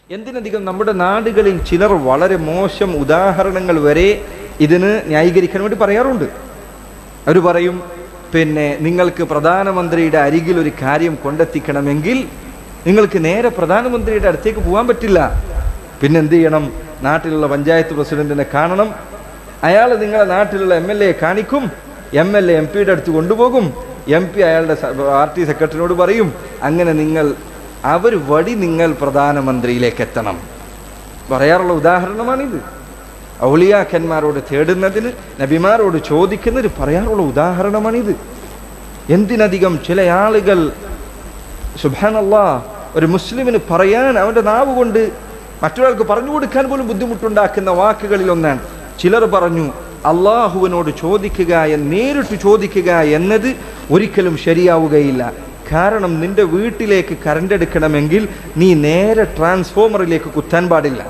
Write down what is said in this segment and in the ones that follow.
എന്തിനധികം നമ്മുടെ നാടുകളിൽ ചിലർ വളരെ മോശം ഉദാഹരണങ്ങൾ വരെ ഇതിന് ന്യായീകരിക്കാൻ വേണ്ടി പറയാറുണ്ട്. അവർ പറയും, നിങ്ങൾക്ക് പ്രധാനമന്ത്രിയുടെ അരികിൽ ഒരു കാര്യം കൊണ്ടെത്തിക്കണമെങ്കിൽ നിങ്ങൾക്ക് നേരെ പ്രധാനമന്ത്രിയുടെ അടുത്തേക്ക് പോകാൻ പറ്റില്ല. എന്ത് ചെയ്യണം? നാട്ടിലുള്ള പഞ്ചായത്ത് പ്രസിഡന്റിനെ കാണണം. അയാൾ നിങ്ങളെ നാട്ടിലുള്ള MLA കാണിക്കും. MLA MP അടുത്ത് കൊണ്ടുപോകും. MP അയാളുടെ പാർട്ടി സെക്രട്ടറിയോട് പറയും. അങ്ങനെ അവർ വഴി നിങ്ങൾ പ്രധാനമന്ത്രിയിലേക്ക് എത്തണം പറയാറുള്ള ഉദാഹരണമാണിത്. ഔലിയാക്കന്മാരോട് തേടുന്നതിന്, നബിമാരോട് ചോദിക്കുന്നതിന് പറയാറുള്ള ഉദാഹരണമാണിത്. എന്തിനധികം ചില ആളുകൾ സുബ്ഹാനല്ലാഹ് ഒരു മുസ്ലിമിന് പറയാൻ അവൻ്റെ നാവ് കൊണ്ട് മറ്റൊരാൾക്ക് പറഞ്ഞു കൊടുക്കാൻ പോലും ബുദ്ധിമുട്ടുണ്ടാക്കുന്ന വാക്കുകളിൽ ഒന്നാണ്. ചിലർ പറഞ്ഞു, അള്ളാഹുവിനോട് ചോദിക്കുക, നേരിട്ട് ചോദിക്കുക എന്നത് ഒരിക്കലും ശരിയാവുകയില്ല. കാരണം നിന്റെ വീട്ടിലേക്ക് കറണ്ട് എടുക്കണമെങ്കിൽ നീ നേരെ ട്രാൻസ്ഫോമറിലേക്ക് കുത്താൻ പാടില്ല.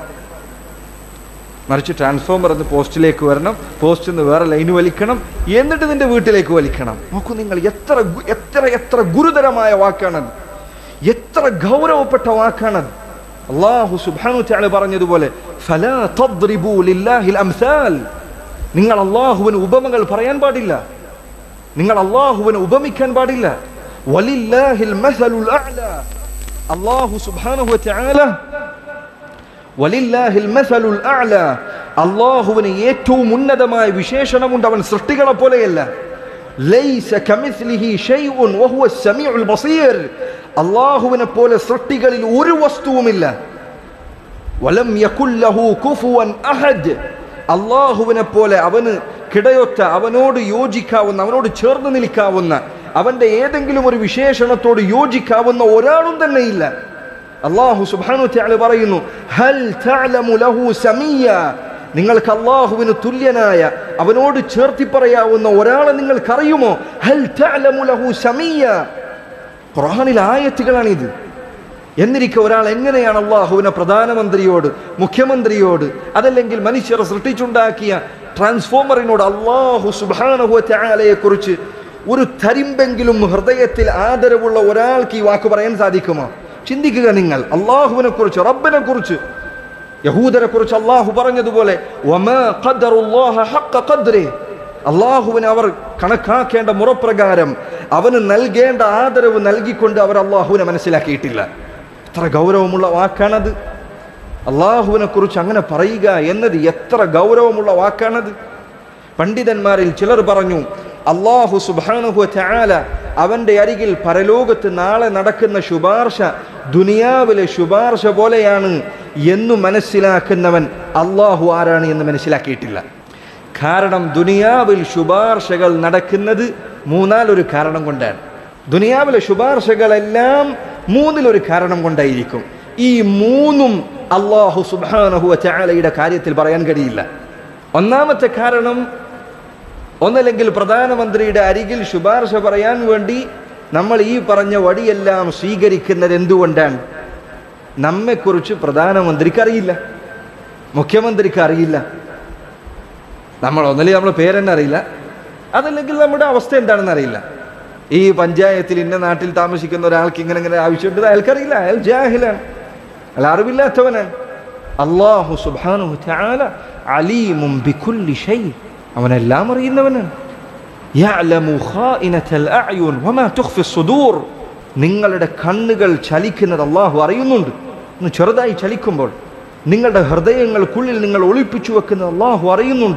മറിച്ച് ട്രാൻസ്ഫോമർ എന്ന് പോസ്റ്റിലേക്ക് വരണം, പോസ്റ്റിൽ നിന്ന് വേറെ ലൈന് വലിക്കണം, എന്നിട്ട് നിന്റെ വീട്ടിലേക്ക് വലിക്കണം. നോക്കൂ നിങ്ങൾ, എത്ര എത്ര എത്ര ഗുരുതരമായ വാക്കാണത്, എത്ര ഗൗരവപ്പെട്ട വാക്കാണത്. അല്ലാഹു സുബ്ഹാനഹു വ തആല പറഞ്ഞതുപോലെ ഫലാ തദ്രിബൂ ലില്ലാഹിൽ അംസാൽ, നിങ്ങൾ അല്ലാഹുവിന് ഉപമകൾ പറയാൻ പാടില്ല, നിങ്ങൾ അല്ലാഹുവിനെ ഉപമിക്കാൻ പാടില്ല. വലില്ലാഹിൽ മസലുൽ അഅ്ലാ, അല്ലാഹു സുബ്ഹാനഹു വ തആല വലില്ലാഹിൽ മസലുൽ അഅ്ലാ, അല്ലാഹുവിന് ഏറ്റവും ഉന്നതമായ വിശേഷണമുണ്ട്. അവൻ സൃഷ്ടികളെ പോലെയല്ല. ലൈസ കമിസ്ലിഹി ശൈഉൻ വഹുവ സമീഉൽ ബസീർ, അല്ലാഹുവിനെ പോലെ സൃഷ്ടികളിൽ ഒരു വസ്തുവുമില്ല. വലം യകുൽ ലഹു കുഫുവൻ അഹദ്, അല്ലാഹുവിനെ പോലെ അവന് കിടയൊത്ത, അവനോട് യോജിക്കാവുന്ന, അവനോട് ചേർന്ന് നിൽക്കാവുന്ന, അവന്റെ ഏതെങ്കിലും ഒരു വിശേഷണത്തോട് യോജിക്കാവുന്ന ഒരാളും തന്നെ ഇല്ല. അല്ലാഹു സുബ്ഹാനഹു വ തആല പറയുന്നു, ഹൽ തഅലമു ലഹു സമീയ, നിങ്ങൾക്ക് അല്ലാഹുവിന് തുല്യനായ, അവനോട് ചേർത്തി പറയാവുന്ന ഒരാളെ നിങ്ങൾക്കറിയുമോ? ഹൽ തഅലമു ലഹു സമീയ. ഖുർആനിലെ ആയത്തുകളാണിത്. എന്നിരിക്കെ ഒരാൾ എങ്ങനെയാണ് അല്ലാഹുവിനെ പ്രധാനമന്ത്രിയോട്, മുഖ്യമന്ത്രിയോട്, അതല്ലെങ്കിൽ മനുഷ്യർ സൃഷ്ടിച്ചുണ്ടാക്കിയ ട്രാൻസ്ഫോമറിനോട് അല്ലാഹു സുബ്ഹാനഹു വ തആലയെ കുറിച്ച് ഒരു തരിമ്പെങ്കിലും ഹൃദയത്തിൽ ആദരവുള്ള ഒരാൾക്ക് ഈ വാക്ക് പറയാൻ സാധിക്കുമോ? ചിന്തിക്കുക നിങ്ങൾ. അല്ലാഹുവിനെ കുറിച്ച്, റബ്ബിനെ കുറിച്ച്, യഹൂദരെ കുറിച്ച് അല്ലാഹു പറഞ്ഞതുപോലെ വമാ ഖദറുല്ലാഹ ഹഖ്ക ഖദ്രി, അല്ലാഹുവിനെ അവർ കണക്കാക്കേണ്ട മുറപ്രകാരം അവന് നൽകേണ്ട ആദരവ് നൽകിക്കൊണ്ട് അവർ അല്ലാഹുവിനെ മനസ്സിലാക്കിയിട്ടില്ല. എത്ര ഗൗരവമുള്ള വാക്കാണത്. അല്ലാഹുവിനെ കുറിച്ച് അങ്ങനെ പറയുക എന്നത് എത്ര ഗൗരവമുള്ള വാക്കാണത്. പണ്ഡിതന്മാരിൽ ചിലർ പറഞ്ഞു, അല്ലാഹു സുബ്ഹാനഹു വ തആല അവന്റെ അരികിൽ പരലോകത്ത് നാളെ നടക്കുന്ന ശുപാർശ ദുനിയാവിലെ ശുപാർശ പോലെയാണ് എന്ന് മനസ്സിലാക്കുന്നവൻ അല്ലാഹു ആരാണ് എന്ന് മനസ്സിലാക്കിയിട്ടില്ല. കാരണം ദുനിയാവിൽ ശുപാർശകൾ നടക്കുന്നത് മൂന്നാലൊരു കാരണം കൊണ്ടാണ്. ദുനിയാവിലെ ശുപാർശകളെല്ലാം മൂന്നിലൊരു കാരണം കൊണ്ടായിരിക്കും. ഈ മൂന്നും അല്ലാഹു സുബ്ഹാനഹു വ തആലയുടെ കാര്യത്തിൽ പറയാൻ കഴിയില്ല. ഒന്നാമത്തെ കാരണം, ഒന്നല്ലെങ്കിൽ പ്രധാനമന്ത്രിയുടെ അരികിൽ ശുപാർശ പറയാൻ വേണ്ടി നമ്മൾ ഈ പറഞ്ഞ വടിയെല്ലാം സ്വീകരിക്കുന്നത് എന്തുകൊണ്ടാണ്? നമ്മെക്കുറിച്ച് പ്രധാനമന്ത്രിക്ക് അറിയില്ല, മുഖ്യമന്ത്രിക്ക് അറിയില്ല, ഒന്നല്ലെങ്കിൽ നമ്മുടെ പേരെന്നെ അറിയില്ല, അതല്ലെങ്കിൽ നമ്മുടെ അവസ്ഥ എന്താണെന്ന് അറിയില്ല. ഈ പഞ്ചായത്തിൽ ഇന്ന നാട്ടിൽ താമസിക്കുന്ന ഒരാൾക്ക് ഇങ്ങനെ ആവശ്യമുണ്ട്, അയാൾക്കറിയില്ല, അയാൾ ജാഹിലാണ്, അയാൾ അറിവില്ലാത്തവനാണ്. അല്ലാഹു സുബ്ഹാനഹു വ തആല അലീമുൻ ബികുല്ലി ഷൈ, അവനെല്ലാം അറിയുന്നവനാണ്. യഅലമു ഖായിനതൽ അഅ്യുൻ വമാ തുഖ്ഫി സുദൂർ, നിങ്ങളുടെ കണ്ണുകൾ ചലിക്കുന്നത് അല്ലാഹു അറിയുന്നുണ്ട്. ഒന്ന് ചെറുതായി ചലിക്കുമ്പോൾ നിങ്ങളുടെ ഹൃദയങ്ങൾക്കുള്ളിൽ നിങ്ങൾ ഒളിപ്പിച്ചു വെക്കുന്നത് അല്ലാഹു അറിയുന്നുണ്ട്.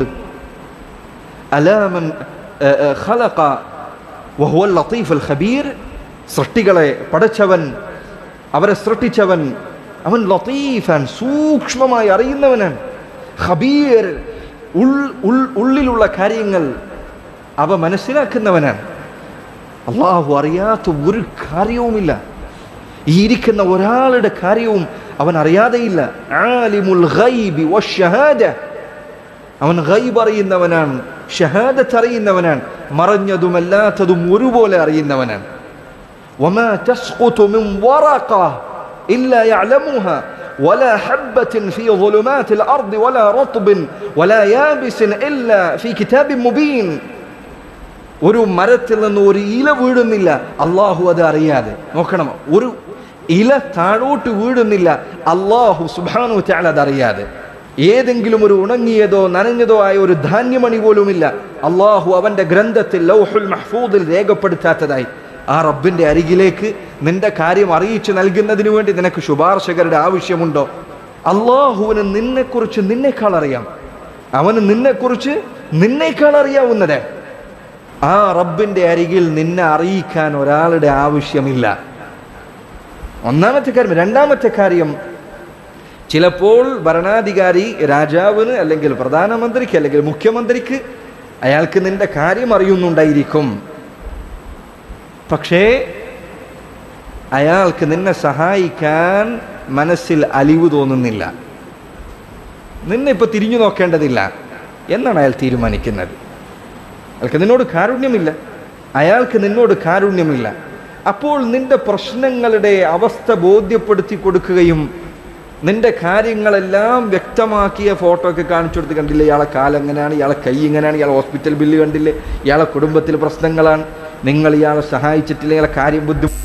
അലാ മൻ ഖലഖ വഹുവൽ ലതീഫുൽ ഖബീർ, സൃഷ്ടികളെ പടച്ചവൻ, അവരെ സൃഷ്ടിച്ചവൻ അവൻ ലതീഫൻ, സൂക്ഷ്മമായി അറിയുന്നവനാണ്. ഖബീർ, ഉള്ളിലുള്ള കാര്യങ്ങൾ അവ മനസ്സിലാക്കുന്നവനാണ്. അല്ലാഹു അറിയാത്ത ഒരു കാര്യവുമില്ല. ഈ ഇരിക്കുന്ന ഒരാളുടെ കാര്യവും അവൻ അറിയാതെയില്ല. ആലിമുൽ ഗൈബി വശഹാദ, അവൻ ഗൈബ് അറിയുന്നവനാണ്, ഷഹാദത്ത് അറിയുന്നവനാണ്, മറഞ്ഞതുമല്ലാത്തതും ഒരുപോലെ അറിയുന്നവനാണ്. വമാ തസ്ഖുതു മിൻ വറഖ ഇല്ലാ യഅലമുഹാ ولا حبة في ظلمات الأرض ولا رطب ولا يابس إلا في كتاب مبين. ഒരു മരത്തിൽ നിന്ന് ഒരു ഇല വീഴുന്നില്ല, അല്ലാഹു അത് അറിയാതെ. നോക്കണം, ഒരു ഇല താഴോട്ട് വീഴുന്നില്ല, അല്ലാഹു സുബ്ഹാനഹു വ തആല അതറിയാതെ. ഏതെങ്കിലും ഒരു ഉണങ്ങിയതോ നനഞ്ഞതോ ആയ ഒരു ധാന്യമണി പോലുമില്ല അല്ലാഹു അവന്റെ ഗ്രന്ഥത്തിൽ ലൗഹുൽ മഹ്ഫൂദിൽ രേഖപ്പെടുത്താത്തതായി. ആ റബ്ബിന്റെ അരികിലേക്ക് നിന്റെ കാര്യം അറിയിച്ചു നൽകുന്നതിന് വേണ്ടി നിനക്ക് ശുപാർശകരുടെ ആവശ്യമുണ്ടോ? അല്ലാഹുവിന് നിന്നെക്കുറിച്ച് നിന്നേക്കാൾ അറിയാം. അവന് നിന്നെക്കുറിച്ച് നിന്നേക്കാൾ അറിയാവുന്നത്. ആ റബ്ബിന്റെ അരികിൽ നിന്നെ അറിയിക്കാൻ ഒരാളുടെ ആവശ്യമില്ല. ഒന്നാമത്തെ കാര്യം. രണ്ടാമത്തെ കാര്യം, ചിലപ്പോൾ ഭരണാധികാരി രാജാവിന് അല്ലെങ്കിൽ പ്രധാനമന്ത്രിക്ക് അല്ലെങ്കിൽ മുഖ്യമന്ത്രിക്ക് അയാൾക്ക് നിന്റെ കാര്യം അറിയുന്നുണ്ടായിരിക്കും. പക്ഷേ അയാൾക്ക് നിന്നെ സഹായിക്കാൻ മനസ്സിൽ അലിവ് തോന്നുന്നില്ല. നിന്നെ ഇപ്പൊ തിരിഞ്ഞു നോക്കേണ്ടതില്ല എന്നാണ് അയാൾ തീരുമാനിക്കുന്നത്. അയാൾക്ക് നിന്നോട് കാരുണ്യമില്ല, അയാൾക്ക് നിന്നോട് കാരുണ്യമില്ല. അപ്പോൾ നിന്റെ പ്രശ്നങ്ങളുടെ അവസ്ഥ ബോധ്യപ്പെടുത്തി കൊടുക്കുകയും നിന്റെ കാര്യങ്ങളെല്ലാം വ്യക്തമാക്കിയ ഫോട്ടോ ഒക്കെ കാണിച്ചു കൊടുത്ത്, കണ്ടില്ലേ ഇയാളെ കാലം എങ്ങനെയാണ്, ഇയാളെ കൈ ഇങ്ങനെയാണ്, ഇയാളെ ഹോസ്പിറ്റൽ ബില്ല് കണ്ടില്ലേ, ഇയാളെ കുടുംബത്തിൽ പ്രശ്നങ്ങളാണ്, നിങ്ങൾ ഇയാളെ സഹായിച്ചിട്ടില്ല, ഇയാളെ കാര്യം ബുദ്ധിമുട്ട്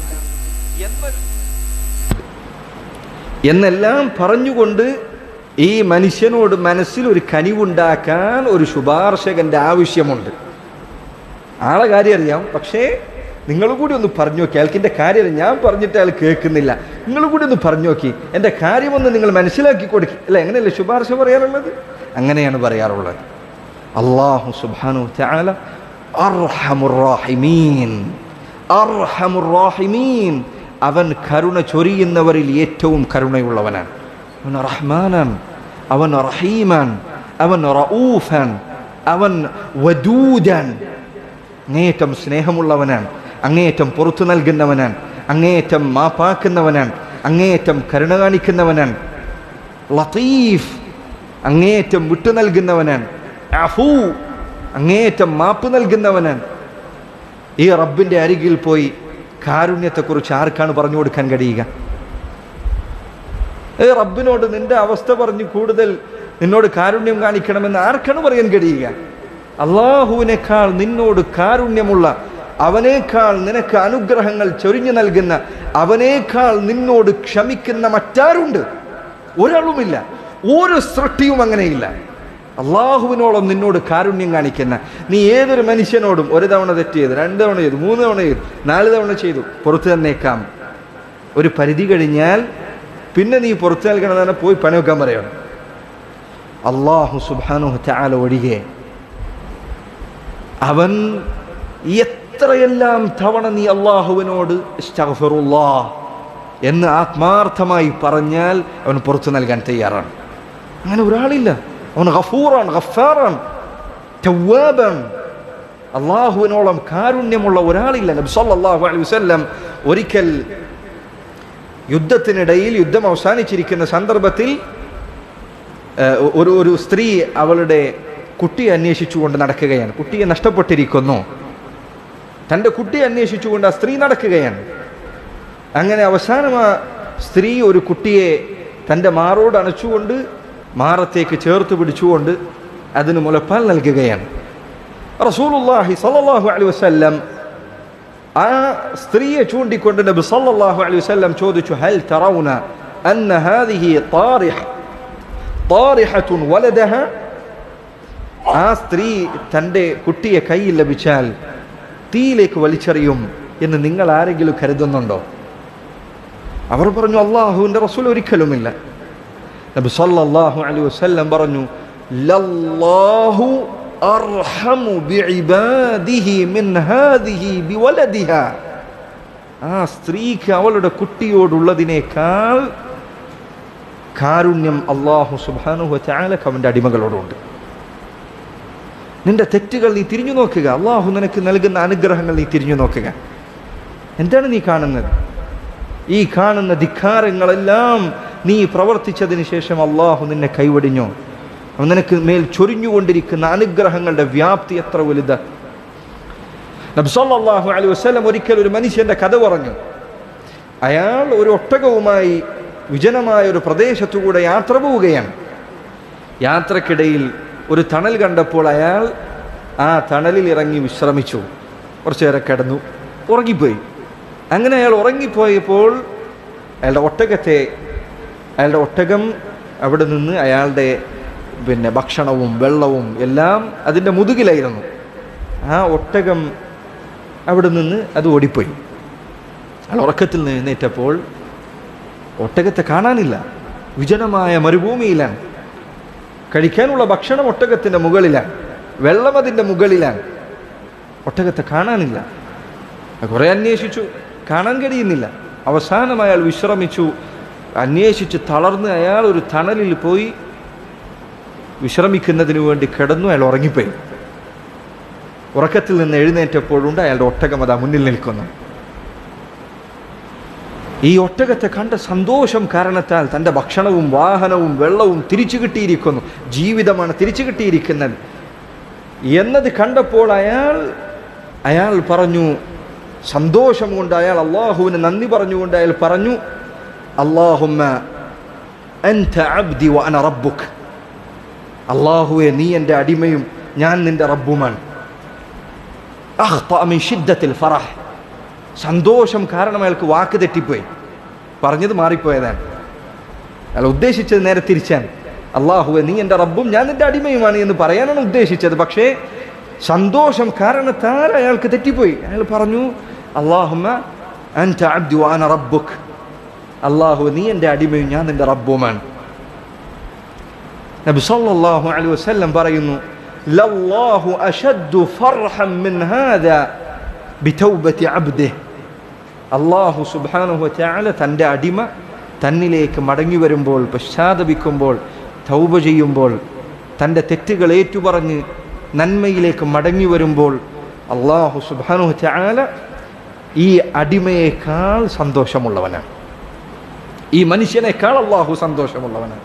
എന്നെല്ലാം പറഞ്ഞുകൊണ്ട് ഈ മനുഷ്യനോട് മനസ്സിൽ ഒരു കനിവുണ്ടാക്കാൻ ഒരു ശുപാർശകന്റെ ആവശ്യമുണ്ട്. ആളെ കാര്യം അറിയാം, പക്ഷേ നിങ്ങൾ കൂടി ഒന്ന് പറഞ്ഞു നോക്കി, അയാൾക്ക് എൻ്റെ കാര്യം ഞാൻ പറഞ്ഞിട്ട് അയാൾ കേൾക്കുന്നില്ല, നിങ്ങൾ കൂടി ഒന്ന് പറഞ്ഞു നോക്കി, എൻ്റെ കാര്യമൊന്ന് നിങ്ങൾ മനസ്സിലാക്കി കൊടുക്കി. അല്ല, എങ്ങനെയല്ലേ ശുപാർശ പറയാറുള്ളത്? അങ്ങനെയാണ് പറയാറുള്ളത്. അല്ലാഹു സുബ്ഹാനഹു വ തആല അർഹമുർ റഹീമീൻ, അർഹമുർ റഹീമീൻ, അവൻ കരുണ ചൊരിയുന്നവരിൽ ഏറ്റവും കരുണയുള്ളവനാണ്. അവൻ റഹ്മാനാൻ, അവൻ റഹീമാൻ, അവൻ റഊഫാൻ, അവൻ വദൂദാൻ, അങ്ങേയറ്റം സ്നേഹമുള്ളവനാണ്, അങ്ങേയറ്റം പുറത്തു നൽകുന്നവനാണ്, അങ്ങേയറ്റം മാപ്പാക്കുന്നവനാണ്, അങ്ങേയറ്റം കരുണ കാണിക്കുന്നവനാണ്. ലത്തീഫ്, അങ്ങേയറ്റം വിട്ടു നൽകുന്നവനാണ്. അഫൂ, അങ്ങേയറ്റം മാപ്പ് നൽകുന്നവനാണ്. ഈ റബ്ബിന്റെ അരികിൽ പോയി കാരുണ്യത്തെക്കുറിച്ച് ആർക്കാണ് പറഞ്ഞു കൊടുക്കാൻ കഴിയുക? റബ്ബിനോട് നിന്റെ അവസ്ഥ പറഞ്ഞ് കൂടുതൽ നിന്നോട് കാരുണ്യം കാണിക്കണമെന്ന് ആർക്കാണ് പറയാൻ കഴിയുക? അള്ളാഹുവിനേക്കാൾ നിന്നോട് കാരുണ്യമുള്ള, അവനേക്കാൾ നിനക്ക് അനുഗ്രഹങ്ങൾ ചൊരിഞ്ഞു നൽകുന്ന, അവനേക്കാൾ നിന്നോട് ക്ഷമിക്കുന്ന മറ്റാരുണ്ട്? ഒരാളുമില്ല. ഒരു സൃഷ്ടിയും അങ്ങനെയില്ല. അള്ളാഹുവിനോളം നിന്നോട് കാരുണ്യം കാണിക്കുന്ന, നീ ഏതൊരു മനുഷ്യനോടും ഒരു തവണ തെറ്റ് ചെയ്തു, 2 തവണ ചെയ്തു, 3 തവണ ചെയ്തു, 4 തവണ ചെയ്തു, പുറത്തു തന്നേക്കാം. ഒരു പരിധി കഴിഞ്ഞാൽ പിന്നെ നീ പുറത്തു നൽകണമെന്ന് പോയി പണി വെക്കാൻ പറയണം. അല്ലാഹു സുബ്ഹാനഹു വ തആല ഒഴികെ അവൻ എത്രയെല്ലാം തവണ നീ അള്ളാഹുവിനോട് ഇസ്തഗ്ഫിറുല്ലാഹ് എന്ന് ആത്മാർത്ഥമായി പറഞ്ഞാൽ അവൻ പുറത്തു നൽകാൻ തയ്യാറാണ്. അങ്ങനെ ഒരാളില്ല. അവൻ ഗഫൂറാൻ, ഗഫാറാൻ, തവ്വാബാൻ. അള്ളാഹുവിനോളം കാരുണ്യമുള്ള ഒരാളില്ല. നബി സല്ലല്ലാഹു അലൈഹി വസല്ലം ഒരിക്കൽ യുദ്ധത്തിനിടയിൽ, യുദ്ധം അവസാനിച്ചിരിക്കുന്ന സന്ദർഭത്തിൽ ഒരു സ്ത്രീ അവളുടെ കുട്ടിയെ അന്വേഷിച്ചുകൊണ്ട് നടക്കുകയാണ്. കുട്ടിയെ നഷ്ടപ്പെട്ടിരിക്കുന്നു. തൻ്റെ കുട്ടിയെ അന്വേഷിച്ചുകൊണ്ട് ആ സ്ത്രീ നടക്കുകയാണ്. അങ്ങനെ അവസാനം ആ സ്ത്രീ ഒരു കുട്ടിയെ തൻ്റെ മാറോട് അണച്ചുകൊണ്ട്, മാറത്തേക്ക് ചേർത്ത് പിടിച്ചുകൊണ്ട് അതിന് മുലപ്പാൽ നൽകുകയാണ്. റസൂലുള്ളാഹി സ്വല്ലല്ലാഹു അലൈഹി വസല്ലം ആ സ്ത്രീയെ ചൂണ്ടിക്കൊണ്ട് നബി സല്ലല്ലാഹു അലൈഹി വസല്ലം ചോദിച്ചു, ഹൽ തറൗന അന്ന ഹാദിഹി താരിഹത്തുൻ വലദഹ? ആ സ്ത്രീ തൻ്റെ കുട്ടിയെ കയ്യിൽ ലഭിച്ചാൽ തീയിലേക്ക് വലിച്ചെറിയും എന്ന് നിങ്ങൾ ആരെങ്കിലും കരുതുന്നുണ്ടോ? അവർ പറഞ്ഞു, അല്ലാഹുവിൻ്റെ റസൂൽ ഒരിക്കലുമില്ല. നബി സല്ലല്ലാഹു അലൈഹി വസല്ലം പറഞ്ഞു, ലല്ലാഹു അർഹമു ബിഇബാദിഹി മിൻ ഹാദിഹി ബിവലദിഹാ. ആ സ്ത്രീക്ക് അവളുടെ കുട്ടിയോടുള്ളതിനേക്കാൾ കാരുണ്യം അല്ലാഹു സുബ്ഹാനഹു വ തആലക്ക് അവൻ്റെ അടിമകളോടുണ്ട്. നിന്റെ തെറ്റുകൾ നീ തിരിഞ്ഞു നോക്കുക. അള്ളാഹു നിനക്ക് നൽകുന്ന അനുഗ്രഹങ്ങൾ നീ തിരിഞ്ഞു നോക്കുക. എന്താണ് നീ കാണുന്നത്? ഈ കാണുന്ന ധിക്കാരങ്ങളെല്ലാം നീ പ്രവർത്തിച്ചതിന് ശേഷം അള്ളാഹു നിന്നെ കൈവടിഞ്ഞോ? അവൻ നിനക്ക് മേൽ ചൊരിഞ്ഞുകൊണ്ടിരിക്കുന്ന അനുഗ്രഹങ്ങളുടെ വ്യാപ്തി എത്ര വലുത്! നബി സല്ലല്ലാഹു അലൈഹി വസല്ലം ഒരിക്കൽ ഒരു മനുഷ്യന്റെ കഥ പറഞ്ഞു. അയാൾ ഒരു ഒട്ടകവുമായി വിജനമായ ഒരു പ്രദേശത്തുകൂടെ യാത്ര പോവുകയാണ്. യാത്രക്കിടയിൽ ഒരു തണൽ കണ്ടപ്പോൾ അയാൾ ആ തണലിൽ ഇറങ്ങി വിശ്രമിച്ചു. കുറച്ചു നേരം കിടന്നു, ഉറങ്ങിപ്പോയി. അങ്ങനെ അയാൾ ഉറങ്ങിപ്പോയപ്പോൾ അയാളുടെ ഒട്ടകം അവിടെ നിന്ന് അയാളുടെ ഭക്ഷണവും വെള്ളവും എല്ലാം അതിൻ്റെ മുതുകിലായിരുന്നു. ആ ഒട്ടകം അവിടെ നിന്ന് അത് ഓടിപ്പോയി. അയാൾ ഉറക്കത്തിൽ നിന്ന് എഴുന്നേറ്റപ്പോൾ ഒട്ടകത്തെ കാണാനില്ല. വിജനമായ മരുഭൂമിയിലാണ്. കഴിക്കാനുള്ള ഭക്ഷണം ഒട്ടകത്തിൻ്റെ മുകളിലാണ്, വെള്ളം അതിൻ്റെ മുകളിലാണ്. ഒട്ടകത്തെ കാണാനില്ല. കുറേ അന്വേഷിച്ചു, കാണാൻ കഴിയുന്നില്ല. അവസാനം അയാൾ വിശ്രമിച്ചു. അന്വേഷിച്ച് തളർന്ന് അയാൾ ഒരു തണലിൽ പോയി വിശ്രമിക്കുന്നതിന് വേണ്ടി കിടന്നു. അയാൾ ഉറങ്ങിപ്പോയി. ഉറക്കത്തിൽ നിന്ന് എഴുന്നേറ്റപ്പോഴുണ്ട് അയാളുടെ ഒട്ടകം അതാ മുന്നിൽ നിൽക്കുന്നു. ഈ ഒട്ടകത്തെ കണ്ട സന്തോഷം കാരണത്താൽ തൻ്റെ ഭക്ഷണവും വാഹനവും വെള്ളവും തിരിച്ചു കിട്ടിയിരിക്കുന്നു, ജീവിതമാണ് തിരിച്ചു കിട്ടിയിരിക്കുന്നത് എന്നത് കണ്ടപ്പോൾ അയാൾ പറഞ്ഞു, സന്തോഷം കൊണ്ട് അയാൾ അള്ളാഹുവിന് നന്ദി പറഞ്ഞുകൊണ്ട് അയാൾ പറഞ്ഞു, അല്ലാഹുമ്മ അൻത അബ്ദി വ അന റബ്ബുക്. അല്ലാഹുവേ, നീ എൻ്റെ അടിമയും ഞാൻ നിൻ്റെ റബ്ബുമാണ്. അഖ്തഅ മിൻ ശിദ്ദത്തിൽ ഫറഹ്. സന്തോഷം കാരണം അയാൾക്ക് വാക്ക് തെറ്റിപ്പോയി, പറഞ്ഞത് മാറിപ്പോയതാണ്. അയാൾ ഉദ്ദേശിച്ചത് നേരെ തിരിച്ചാണ്. അല്ലാഹുവേ, നീ എൻ്റെ റബ്ബും ഞാൻ നിൻ്റെ അടിമയുമാണ് എന്ന് പറയാനാണ് ഉദ്ദേശിച്ചത്. പക്ഷേ സന്തോഷം കാരണത്താൽ അയാൾക്ക് തെറ്റിപ്പോയി. അയാൾ പറഞ്ഞു, അല്ലാഹുമ്മ അൻത അബ്ദി വ അന റബ്ബുക്. അല്ലാഹുവേ, നീ എൻ്റെ അടിമയും ഞാൻ നിൻ്റെ റബ്ബുമാണ്. നബി സല്ലല്ലാഹു അലൈഹി വസല്ലം പറയുന്നു, ലല്ലാഹു അശദ്ദു ഫർഹൻ മിൻ ഹാദാ ബിതൗബതി അബ്ദിഹി. അല്ലാഹു സുബ്ഹാനഹു വ തആല തൻ്റെ അടിമ തന്നിലേക്ക് മടങ്ങി വരുമ്പോൾ, പശ്ചാത്തപിക്കുമ്പോൾ, തൗബ ചെയ്യുമ്പോൾ, തൻ്റെ തെറ്റുകൾ ഏറ്റുപറഞ്ഞ് നന്മയിലേക്ക് മടങ്ങി വരുമ്പോൾ അല്ലാഹു സുബ്ഹാനഹു വ തആല ഈ അടിമയേക്കാൾ സന്തോഷമുള്ളവനാണ്. ഈ മനുഷ്യനേക്കാൾ അല്ലാഹു സന്തോഷമുള്ളവനാണ്.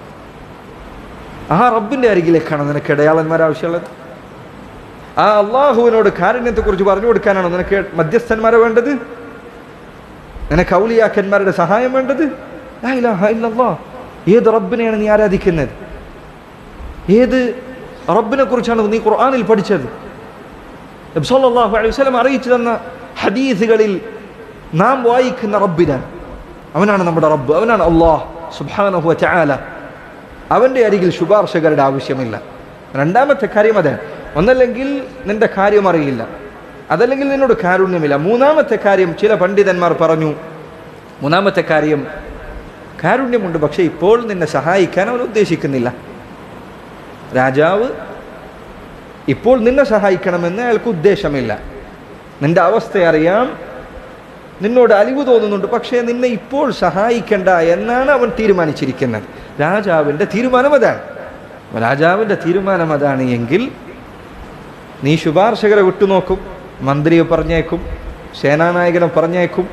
ആ റബ്ബിൻ്റെ അരികിലേക്കാണ് നിനക്ക് ഇടയാളന്മാർ ആവശ്യമുള്ളത്? ആ അള്ളാഹുവിനോട് കാരുണ്യത്തെക്കുറിച്ച് പറഞ്ഞു കൊടുക്കാനാണോ നിനക്ക് മധ്യസ്ഥന്മാരെ വേണ്ടത്? നിനക്ക് ഔലിയാക്കന്മാരുടെ സഹായം വേണ്ടത്? ലാ ഇലാഹ ഇല്ലല്ലാഹ്. ഏത് റബ്ബിനെയാണ് നീ ആരാധിക്കുന്നത്? ഏത് റബ്ബിനെ കുറിച്ചാണ് നീ ഖുർആനിൽ പഠിച്ചത്? നബി സല്ലല്ലാഹു അലൈഹി വസല്ലം അറിയിച്ചു തന്ന ഹദീസുകളിൽ നാം വായിക്കുന്ന റബ്ബിനാണ്. അവനാണ് നമ്മുടെ റബ്ബ്, അവനാണ് അല്ലാഹ് സുബ്ഹാനഹു വ തആല. അവൻ്റെ അരികിൽ ശുപാർശകരുടെ ആവശ്യമില്ല. രണ്ടാമത്തെ കാര്യം അതാണ്. ഒന്നല്ലെങ്കിൽ നിന്റെ കാര്യം അറിയില്ല, അതല്ലെങ്കിൽ നിന്നോട് കാരുണ്യമില്ല. മൂന്നാമത്തെ കാര്യം, ചില പണ്ഡിതന്മാർ പറഞ്ഞു, മൂന്നാമത്തെ കാര്യം കാരുണ്യമുണ്ട്, പക്ഷേ ഇപ്പോൾ നിന്നെ സഹായിക്കാൻ അവൻ ഉദ്ദേശിക്കുന്നില്ല. രാജാവ് ഇപ്പോൾ നിന്നെ സഹായിക്കണമെന്ന് അയാൾക്ക് ഉദ്ദേശമില്ല. നിന്റെ അവസ്ഥ അറിയാം, നിന്നോട് അലിവ് തോന്നുന്നുണ്ട്, പക്ഷേ നിന്നെ ഇപ്പോൾ സഹായിക്കണ്ട എന്നാണ് അവൻ തീരുമാനിച്ചിരിക്കുന്നത്. രാജാവിൻ്റെ തീരുമാനം അതാണ്. രാജാവിൻ്റെ തീരുമാനം അതാണ് എങ്കിൽ നീ ശുപാർശകരെ വിട്ടുനോക്കും, മന്ത്രിയെ പറഞ്ഞേക്കും, സേനാനായകനെ പറഞ്ഞേക്കും,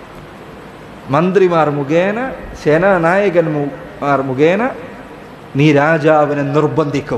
മന്ത്രിമാർ മുഖേന, സേനാനായകന്മാർ മുഖേന നീ രാജാവിനെ നിർബന്ധിക്കും.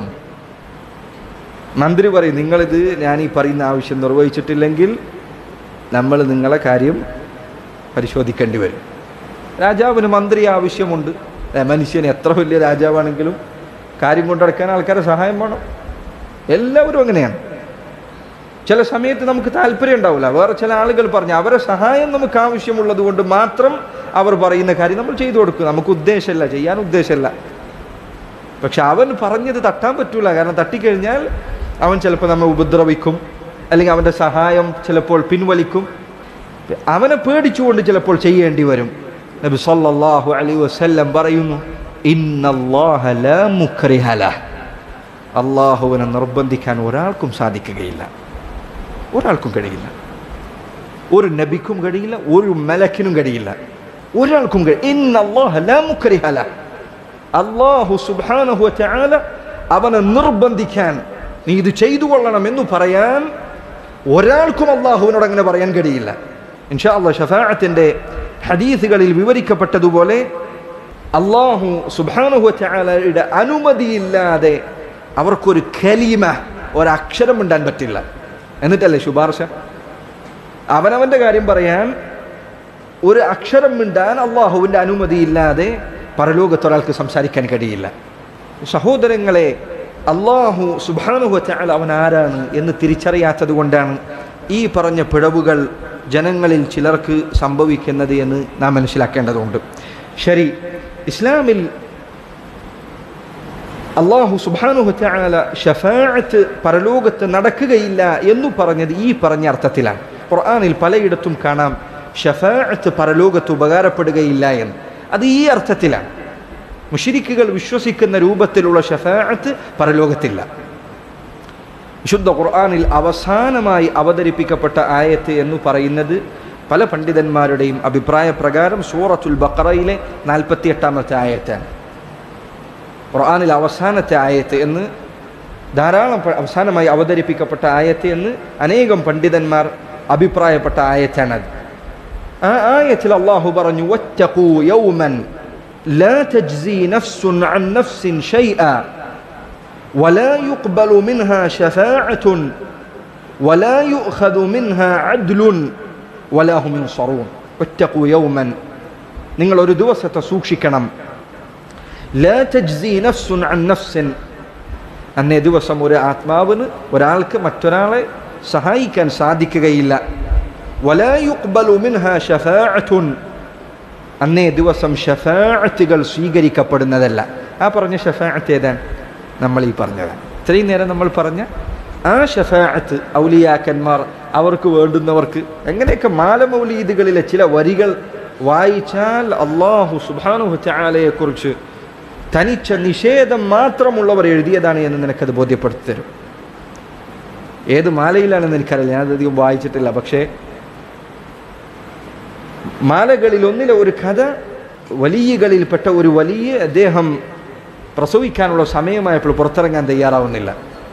മന്ത്രി പറയും, നിങ്ങളിത് ഞാൻ ഈ പറയുന്ന ആവശ്യം നിർവഹിച്ചിട്ടില്ലെങ്കിൽ നമ്മൾ നിങ്ങളെ കാര്യം പരിശോധിക്കേണ്ടി വരും. രാജാവിന് മന്ത്രി ആവശ്യമുണ്ട്. മനുഷ്യന് എത്ര വലിയ രാജാവാണെങ്കിലും കാര്യം കൊണ്ടടക്കാൻ ആൾക്കാരെ സഹായം വേണം. എല്ലാവരും അങ്ങനെയാണ്. ചില സമയത്ത് നമുക്ക് താല്പര്യം ഉണ്ടാവില്ല. വേറെ ചില ആളുകൾ പറഞ്ഞ് അവരെ സഹായം നമുക്ക് ആവശ്യമുള്ളത് കൊണ്ട് മാത്രം അവർ പറയുന്ന കാര്യം നമ്മൾ ചെയ്തു കൊടുക്കും. നമുക്ക് ഉദ്ദേശമില്ല, ചെയ്യാൻ ഉദ്ദേശമില്ല. പക്ഷെ അവൻ പറഞ്ഞത് തട്ടാൻ പറ്റൂല. കാരണം തട്ടിക്കഴിഞ്ഞാൽ അവൻ ചിലപ്പോൾ നമ്മെ ഉപദ്രവിക്കും, അല്ലെങ്കിൽ അവൻ്റെ സഹായം ചിലപ്പോൾ പിൻവലിക്കും. അവനെ പേടിച്ചുകൊണ്ട് ചിലപ്പോൾ ചെയ്യേണ്ടി വരും. നബി സല്ലല്ലാഹു അലൈഹി വസല്ലം പറയുന്നു, ഇന്നല്ലാഹ ലാ മുക്രിഹ ലഹ്. അല്ലാഹുവിനെ നിർബന്ധിക്കാൻ ഒരാൾക്കും സാധിക്കുകയില്ല, ഒരാൾക്കും കഴിയില്ല. ഒരു നബിക്കും കഴിയില്ല, ഒരു മലക്കിനും കഴിയില്ല, ഒരാൾക്കും കഴിയില്ല. ഇന്നല്ലാഹ ലാ മുക്രിഹ ലഹ്. അല്ലാഹു സുബ്ഹാനഹു വ തആല അവനെ നിർബന്ധിക്കാൻ, നീ ഇത് ചെയ്തു കൊള്ളണം എന്ന് പറയാൻ ഒരാൾക്കും അല്ലാഹുവിനോട് അങ്ങനെ പറയാൻ കഴിയില്ല. ഇൻഷാ അല്ലാഹ് ശഫാഅത്തിന്റെ ഹദീസുകളിൽ വിവരിക്കപ്പെട്ടതുപോലെ അല്ലാഹു സുബ്ഹാനഹു വ തആലയുടെ അനുമതിയില്ലാതെ അവർക്കൊരു കലിമ, ഒരക്ഷരം മിണ്ടാൻ പറ്റില്ല. എന്നിട്ടല്ലേ ശുപാർശ? അവനവൻ്റെ കാര്യം പറയാൻ ഒരു അക്ഷരം മിണ്ടാൻ അല്ലാഹുവിൻ്റെ അനുമതിയില്ലാതെ പരലോകത്തൊരാൾക്ക് സംസാരിക്കാൻ കഴിയില്ല. സഹോദരങ്ങളെ, അല്ലാഹു സുബ്ഹാനഹു വ തആല അവൻ ആരാണ് എന്ന് തിരിച്ചറിയാത്തത് കൊണ്ടാണ് ഈ പറഞ്ഞ പിഴവുകൾ ജനങ്ങളിൽ ചിലർക്ക് സംഭവിക്കുന്നത് എന്ന് നാം മനസ്സിലാക്കേണ്ടതുണ്ട്. ശരി, ഇസ്ലാമിൽ അല്ലാഹു സുബ്ഹാനഹു വ തആല ശഫാഅത്ത് പരലോകത്ത് നടക്കുകയില്ല എന്ന് പറഞ്ഞത് ഈ പറഞ്ഞ അർത്ഥത്തിലാണ്. ഖുർആനിൽ പലയിടത്തും കാണാം ശഫാഅത്ത് പരലോകത്ത് ഉപകാരപ്പെടുകയില്ല എന്ന്. അത് ഈ അർത്ഥത്തിലാണ്. മുശ്രിക്കുകൾ വിശ്വസിക്കുന്ന രൂപത്തിലുള്ള ശഫാഅത്ത് പരലോകത്തില്ല. വിശുദ്ധ ഖുർആനിൽ അവസാനമായി അവതരിപ്പിക്കപ്പെട്ട ആയത്ത് എന്ന് പറയുന്നത് പല പണ്ഡിതന്മാരുടെയും അഭിപ്രായ പ്രകാരം സൂറത്തുൽ ബഖറയിലെ 48-ാമത്തെ ആയത്താണ്. ഖുർആനിൽ അവസാനത്തെ ആയത്ത് എന്ന് ധാരാളം അവസാനമായി അവതരിപ്പിക്കപ്പെട്ട ആയത്ത് എന്ന് അനേകം പണ്ഡിതന്മാർ അഭിപ്രായപ്പെട്ട ആയത്താണത്. ആ ആയത്തിൽ അല്ലാഹു പറഞ്ഞു വത്തഖൂ യൗമൻ ലാ തജ്സി നഫ്സുൻ അൻ നഫ്സിൻ ഷൈഅ വലാ യുഖ്ബലു മിൻഹാ ശഫാഅത്തുൻ വലാ യുഖദു മിൻഹാ അദ്ലുൻ വലാ ഹും യുൻസറൂൻ. വത്തഖൂ യൗമൻ, നിങ്ങൾ ഒരു ദിവസത്തെ സൂക്ഷിക്കണം. ലാ തജ്സി നഫ്സുൻ അൻ നഫ്സിൻ, അന്നേ ദിവസം ഒരു ആത്മാവിന് ഒരാൾക്ക് മറ്റൊരാളെ സഹായിക്കാൻ സാധിക്കുകയില്ല. വലാ യുഖ്ബലു മിൻഹാ ശഫാഅത്തുൻ, അന്നേ ദിവസം ഷഫാഅത്തുകൾ സ്വീകരിക്കപ്പെടുന്നതല്ല. ആ പറഞ്ഞ ഷഫാഅത്ത് ഏതാണ്? നമ്മൾ ഈ പറഞ്ഞതാണ്. ഇത്രയും നേരം നമ്മൾ പറഞ്ഞ ആ ഷഫാഅത്ത് ഔലിയാക്കന്മാർ അവർക്ക് വേണ്ടുന്നവർക്ക്, എങ്ങനെയൊക്കെ മാലമൗലീദുകളിലെ ചില വരികൾ വായിച്ചാൽ അല്ലാഹു സുബ്ഹാനഹു വ തആലയെ കുറിച്ച് തനിച്ച നിഷേധം മാത്രമുള്ളവർ എഴുതിയതാണ് എന്ന് നിനക്കത് ബോധ്യപ്പെടുത്തി തരും. ഏത് മാലയിലാണെന്ന് എനിക്കറിയില്ല, ഞാനധികം വായിച്ചിട്ടില്ല. പക്ഷേ മാലകളിൽ ഒന്നിലെ ഒരു കഥ, വലിയകളിൽപ്പെട്ട ഒരു വലിയ അദ്ദേഹം പ്രസവിക്കാനുള്ള സമയമായപ്പോൾ പുറത്തിറങ്ങാൻ തയ്യാറാവുന്നില്ല.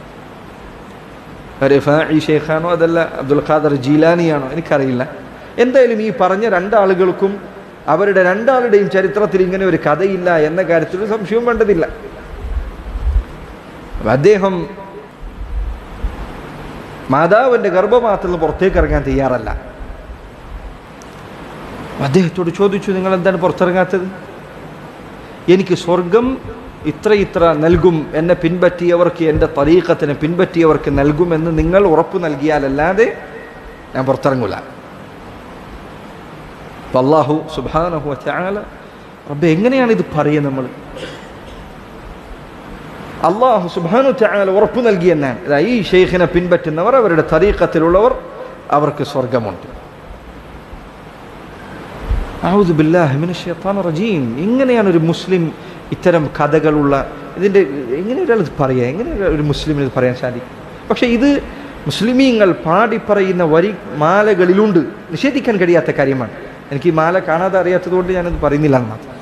റിഫാഇ ഷെയ്ഖാണോ അതല്ല അബ്ദുൽ ഖാദർ ജീലാനിയാണോ എനിക്കറിയില്ല. എന്തായാലും ഈ പറഞ്ഞ രണ്ടാളുകൾക്കും അവരുടെ രണ്ടാളുടെയും ചരിത്രത്തിൽ ഇങ്ങനെ ഒരു കഥയില്ല എന്ന കാര്യത്തിൽ സംശയവും വേണ്ടതില്ല. അദ്ദേഹം മാതാവിൻ്റെ ഗർഭപാത്രത്തിൽ നിന്ന് പുറത്തേക്ക് ഇറങ്ങാൻ തയ്യാറല്ല. അദ്ദേഹത്തോട് ചോദിച്ചു, നിങ്ങൾ എന്താണ് പുറത്തിറങ്ങാത്തത്? എനിക്ക് സ്വർഗം ഇത്ര നൽകും, എന്നെ പിൻപറ്റിയവർക്ക്, എൻ്റെ തരീഖത്തിനെ പിൻപറ്റിയവർക്ക് നൽകുമെന്ന് നിങ്ങൾ ഉറപ്പ് നൽകിയാലല്ലാതെ ഞാൻ പുറത്തിറങ്ങൂല. അപ്പം അല്ലാഹു സുബ്ഹാനഹു വ തആല റബ്ബേ എങ്ങനെയാണ് ഇത് പറയുക? നമ്മൾ അല്ലാഹു സുബ്ഹാനഹു വ തആല ഉറപ്പ് നൽകിയെന്നാണ്, ഈ ഷെയ്ഖിനെ പിൻപറ്റുന്നവർ, അവരുടെ തരീഖത്തിലുള്ളവർ, അവർക്ക് സ്വർഗമുണ്ട്. അഊദു ബില്ലാഹി മിനശ് ശൈത്വാനിർ റജീം. എങ്ങനെയാണ് ഒരു മുസ്ലിം ഇത്തരം കഥകളുള്ള ഇതിൻ്റെ എങ്ങനെ ഒരാൾ ഇത് പറയുക? എങ്ങനെ ഒരു മുസ്ലിമിന് ഇത് പറയാൻ സാധിക്കും? പക്ഷേ ഇത് മുസ്ലിമീങ്ങൾ പാടിപ്പറയുന്ന വരി മാലകളിലുണ്ട്. നിഷേധിക്കാൻ കഴിയാത്ത കാര്യമാണ്. എനിക്ക് ഈ മാല കാണാതെ അറിയാത്തതുകൊണ്ട് ഞാനത് പറയുന്നില്ല എന്ന് മാത്രം.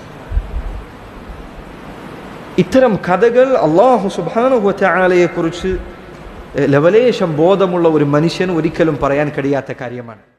ഇത്തരം കഥകൾ അല്ലാഹു സുബ്ഹാനഹു വ തആലയെ കുറിച്ച് ലവലേശം ബോധമുള്ള ഒരു മനുഷ്യന് ഒരിക്കലും പറയാൻ കഴിയാത്ത കാര്യമാണ്.